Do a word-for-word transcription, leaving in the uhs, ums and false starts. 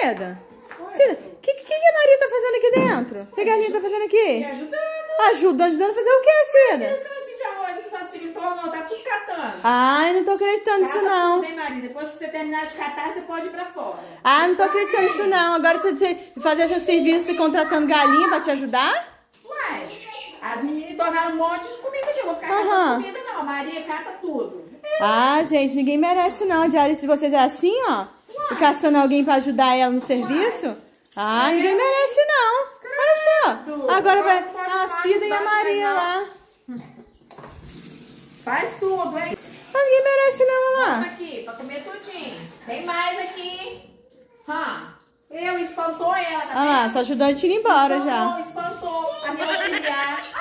Cida? O que, que, que a Maria tá fazendo aqui dentro? O que a galinha tá fazendo aqui? Me ajudando. Ajudando, ajudando a fazer o que, Cida? Esse pedacinho de arroz que suas filhas tomam, tá tudo catando. Ai, não tô acreditando nisso Cata não. tudo, hein, Maria? Depois que você terminar de catar, você pode ir pra fora. Ah, não tô acreditando nisso não. Agora você, você fazer seu serviço e contratando galinha pra te ajudar? Uai, as meninas tornaram um monte de comida aqui. Eu vou ficar Aham. catando comida, não. A Maria cata tudo. Ah, gente, ninguém merece não. A diarista de vocês é assim, ó? E caçando alguém pra ajudar ela no serviço? Ah, ninguém merece não. Olha só. Agora vai a Cida e a Maria lá. Faz tudo, hein? Ah, ninguém merece não, olha Vamos lá. aqui, pra comer tudinho. Tem mais aqui. Hã? Eu espantou ela, tá Olha lá, vendo? sua ajudante indo embora já. Espantou, espantou. A minha auxiliar.